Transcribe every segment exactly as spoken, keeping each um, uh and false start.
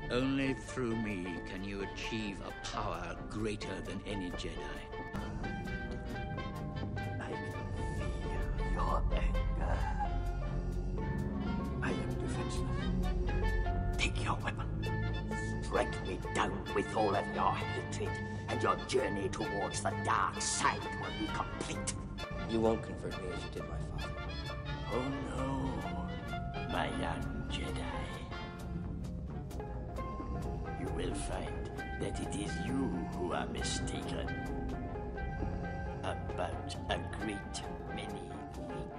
Only through me can you achieve a power greater than any Jedi. I can feel your anger. I am defenseless. Take your weapon. Strike me down with all of your hatred, and your journey towards the dark side will be complete. You won't convert me as you did my father. Oh no, my young Jedi. You will find that it is you who are mistaken about a great many things.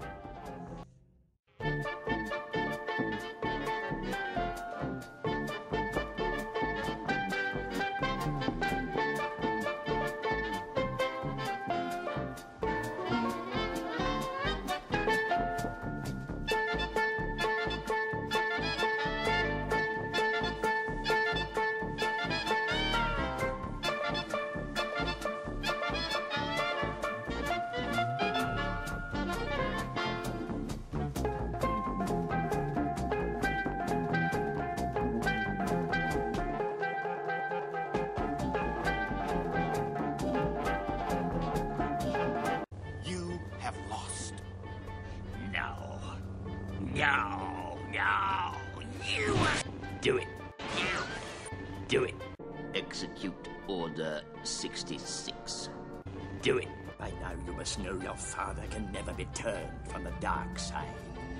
No, no, you do it. You do it. Execute Order sixty-six. Do it. By now you must know your father can never be turned from the dark side.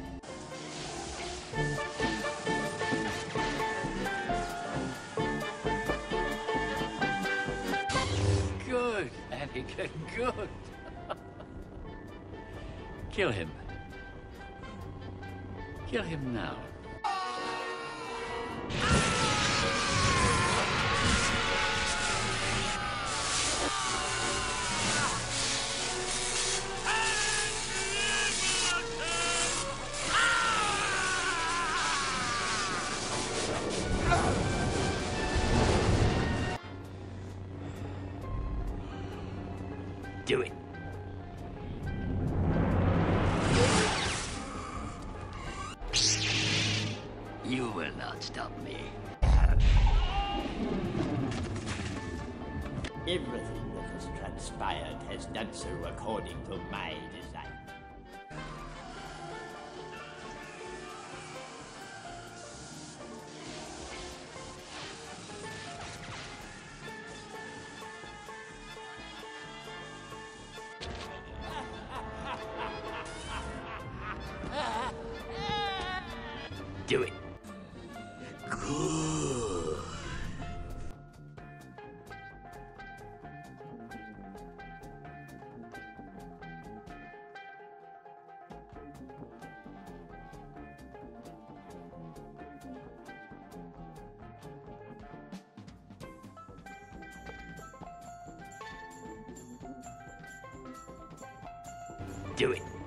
Good, Anakin, good. Kill him. Kill him now. Do it. You will not stop me. Everything that has transpired has done so according to my design. Do it. Good. Do it.